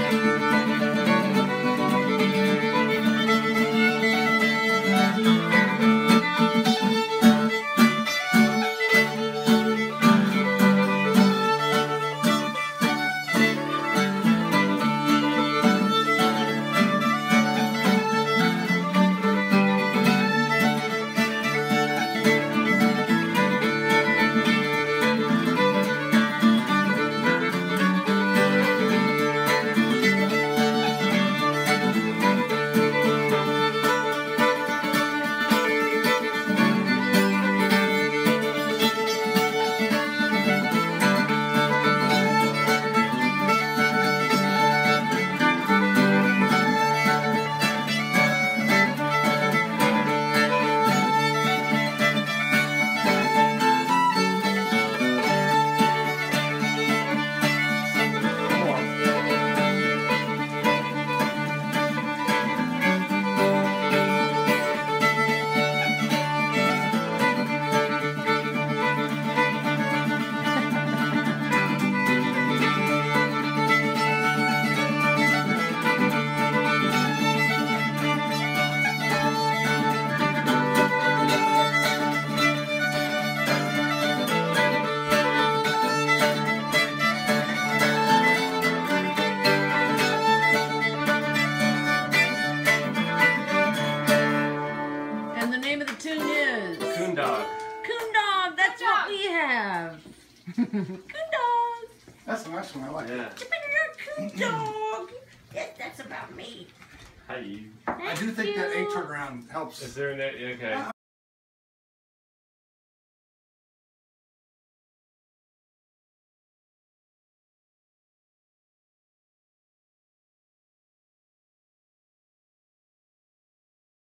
Coon dog. Coon dog, that's what we have. Coon dog. That's a nice one, I like it. Coon dog. That's about me. Hi. I do think that 8 turnaround helps. Is there an okay?